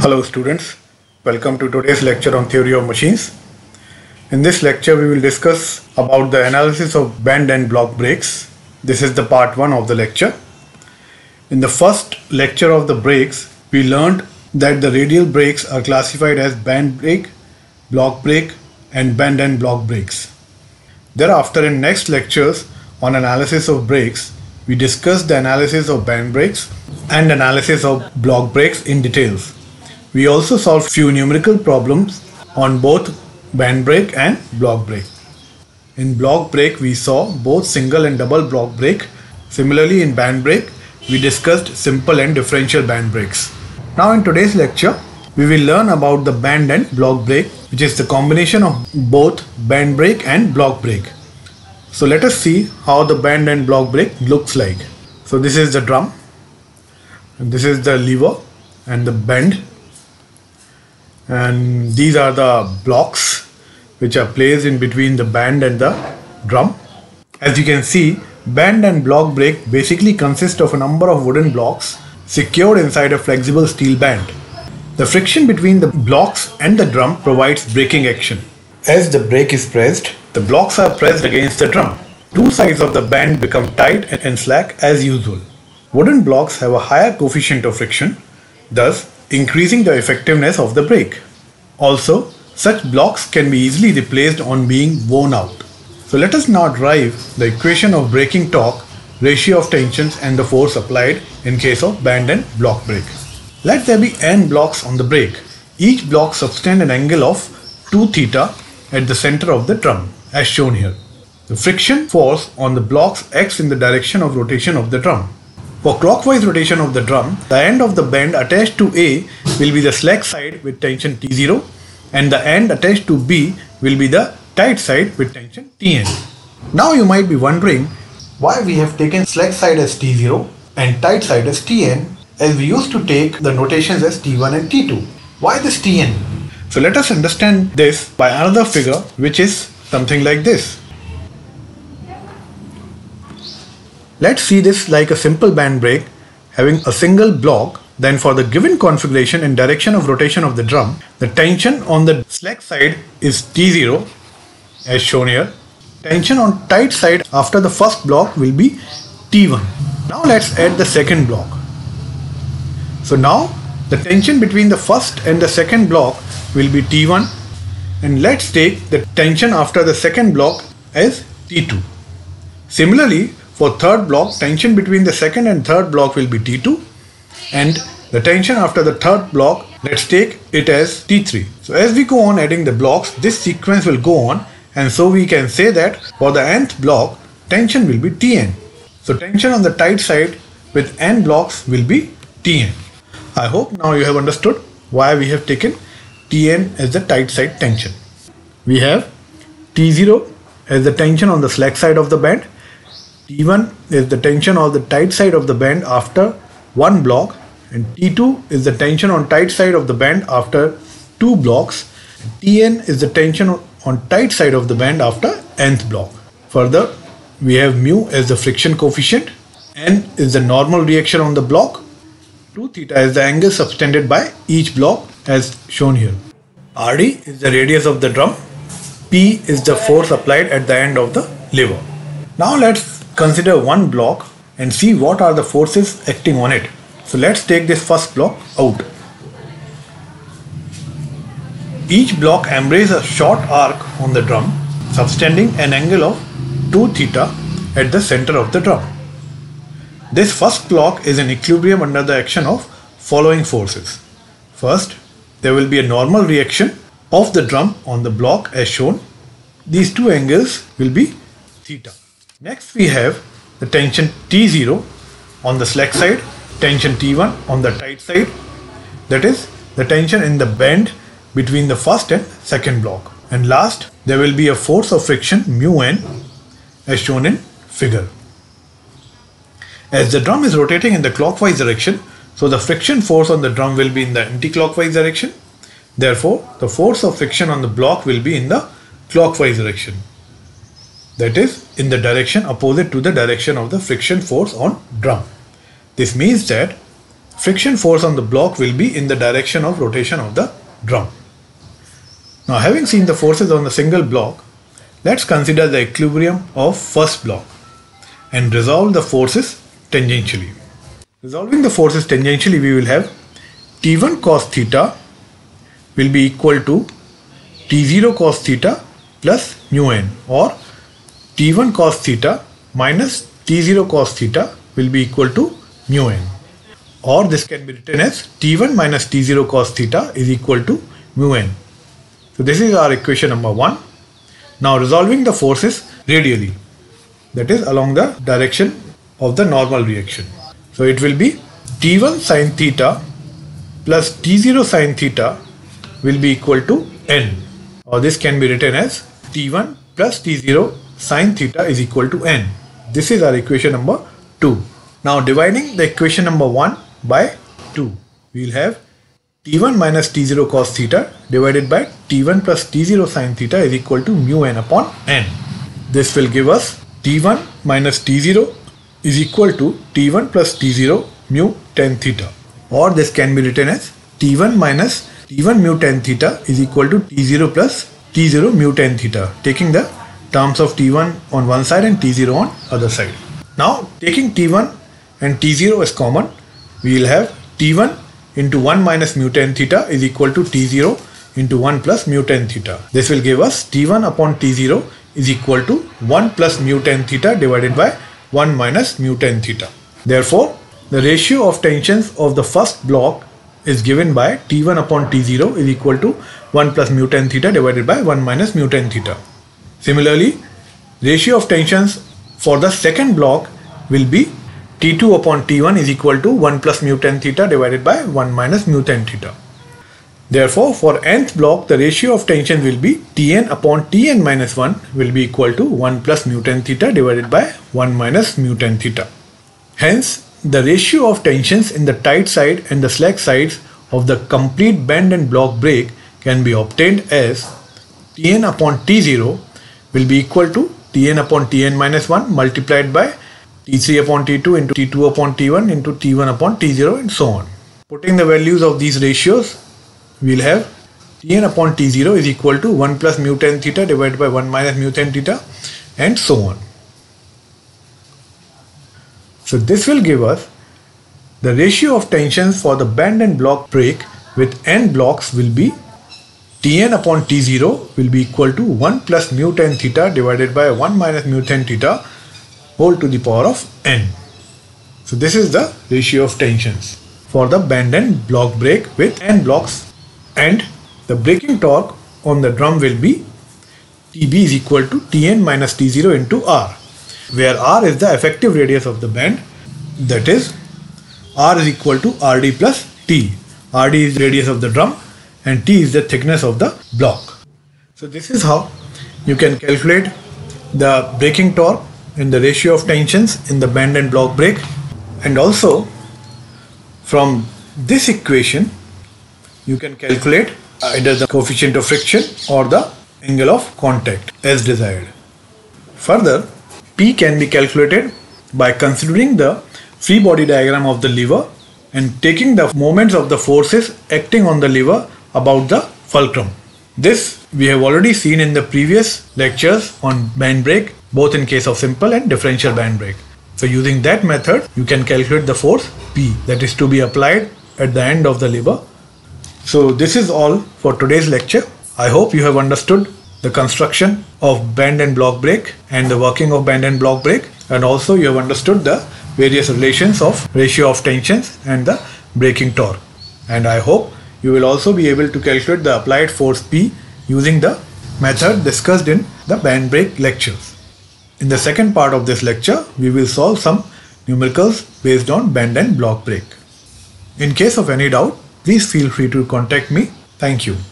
Hello students, welcome to today's lecture on theory of machines. In this lecture we will discuss about the analysis of band and block brakes. This is the part 1 of the lecture. In the first lecture of the brakes, we learned that the radial brakes are classified as band brake, block brake and band and block brakes. Thereafter, in next lectures on analysis of brakes, we discussed the analysis of band brakes and analysis of block brakes in details. We also solved few numerical problems on both band brake and block brake. In block brake we saw both single and double block brake. Similarly, in band brake we discussed simple and differential band brakes. Now in today's lecture we will learn about the band and block brake, which is the combination of both band brake and block brake. So let us see how the band and block brake looks like. So this is the drum, and this is the lever and the bend, and these are the blocks which are placed in between the band and the drum. As you can see, band and block brake basically consist of a number of wooden blocks secured inside a flexible steel band. The friction between the blocks and the drum provides braking action. As the brake is pressed, the blocks are pressed against the drum. Two sides of the band become tight and slack as usual. Wooden blocks have a higher coefficient of friction, thus increasing the effectiveness of the brake. Also, such blocks can be easily replaced on being worn out. So let us now derive the equation of braking torque, ratio of tensions and the force applied in case of band and block brake. Let there be n blocks on the brake. Each block subtend an angle of 2 theta at the center of the drum, as shown here. The friction force on the blocks acts in the direction of rotation of the drum. For clockwise rotation of the drum, the end of the bend attached to A will be the slack side with tension T0, and the end attached to B will be the tight side with tension Tn. Now you might be wondering why we have taken slack side as T0 and tight side as Tn, as we used to take the notations as T1 and T2. Why this Tn? So let us understand this by another figure, which is something like this. Let's see this like a simple band brake having a single block. Then for the given configuration and direction of rotation of the drum, the tension on the slack side is T0 as shown here. Tension on tight side after the first block will be T1. Now let's add the second block. So now the tension between the first and the second block will be T1, and let's take the tension after the second block as T2. Similarly, for third block, tension between the second and third block will be T2, and the tension after the third block, let's take it as T3. So as we go on adding the blocks, this sequence will go on, and so we can say that for the nth block, tension will be Tn. So tension on the tight side with n blocks will be Tn. I hope now you have understood why we have taken Tn as the tight side tension. We have T0 as the tension on the slack side of the band, T1 is the tension on the tight side of the band after one block, and T2 is the tension on tight side of the band after two blocks, and Tn is the tension on tight side of the band after nth block. Further, we have mu as the friction coefficient, n is the normal reaction on the block, 2 theta is the angle subtended by each block as shown here. Rd is the radius of the drum, P is the force applied at the end of the lever. Now let's consider one block and see what are the forces acting on it. So let's take this first block out. Each block embraces a short arc on the drum, subtending an angle of 2 theta at the center of the drum. This first block is in equilibrium under the action of following forces. First, there will be a normal reaction of the drum on the block as shown. These two angles will be theta. Next we have the tension T0 on the slack side, tension T1 on the tight side, that is the tension in the band between the first and second block. And last, there will be a force of friction mu n as shown in figure. As the drum is rotating in the clockwise direction, so the friction force on the drum will be in the anti-clockwise direction. Therefore, the force of friction on the block will be in the clockwise direction. That is, in the direction opposite to the direction of the friction force on drum. This means that friction force on the block will be in the direction of rotation of the drum. Now, having seen the forces on the single block, let's consider the equilibrium of first block and resolve the forces tangentially. Resolving the forces tangentially, we will have T1 cos theta will be equal to T0 cos theta plus mu n, or T1 cos theta minus T0 cos theta will be equal to mu n, or this can be written as T1 minus T0 cos theta is equal to mu n. So this is our equation number 1. Now resolving the forces radially, that is along the direction of the normal reaction. So it will be T1 sin theta plus T0 sin theta will be equal to n, or this can be written as T1 plus T0 sin theta is equal to n. This is our equation number 2. Now dividing the equation number 1 by 2, we will have T1 minus T0 cos theta divided by T1 plus T0 sin theta is equal to mu n upon n. This will give us T1 minus T0 is equal to T1 plus T0 mu tan theta, or this can be written as T1 minus T1 mu tan theta is equal to T0 plus T0 mu tan theta, taking the terms of T1 on one side and T0 on other side. Now taking T1 and T0 as common, we will have T1 into 1 minus mu tan theta is equal to T0 into 1 plus mu tan theta. This will give us T1 upon T0 is equal to 1 plus mu tan theta divided by 1 minus mu tan theta. Therefore, the ratio of tensions of the first block is given by T1 upon T0 is equal to 1 plus mu tan theta divided by 1 minus mu tan theta. Similarly, ratio of tensions for the second block will be T2 upon T1 is equal to 1 plus mu tan theta divided by 1 minus mu tan theta. Therefore, for nth block, the ratio of tension will be Tn upon Tn minus 1 will be equal to 1 plus mu tan theta divided by 1 minus mu tan theta. Hence, the ratio of tensions in the tight side and the slack sides of the complete bend and block brake can be obtained as Tn upon T0 will be equal to Tn upon Tn minus 1 multiplied by T3 upon T2 into T2 upon T1 into T1 upon T0 and so on. Putting the values of these ratios, we will have Tn upon T0 is equal to 1 plus mu tan theta divided by 1 minus mu tan theta and so on. So this will give us the ratio of tensions for the bend and block brake with n blocks will be Tn upon T0 will be equal to 1 plus mu tan theta divided by 1 minus mu tan theta whole to the power of n. So this is the ratio of tensions for the bend and block brake with n blocks, and the braking torque on the drum will be Tb is equal to Tn minus T0 into R, where R is the effective radius of the bend, that is R is equal to Rd plus T. Rd is the radius of the drum and T is the thickness of the block. So this is how you can calculate the braking torque and the ratio of tensions in the bend and block brake, and also from this equation you can calculate either the coefficient of friction or the angle of contact as desired. Further, P can be calculated by considering the free body diagram of the lever and taking the moments of the forces acting on the lever about the fulcrum. This we have already seen in the previous lectures on band brake, both in case of simple and differential band brake. So using that method, you can calculate the force P that is to be applied at the end of the lever. So this is all for today's lecture. I hope you have understood the construction of band and block brake and the working of band and block brake, and also you have understood the various relations of ratio of tensions and the braking torque. And I hope you will also be able to calculate the applied force P using the method discussed in the band brake lectures. In the second part of this lecture, we will solve some numericals based on band and block brake. In case of any doubt, please feel free to contact me. Thank you.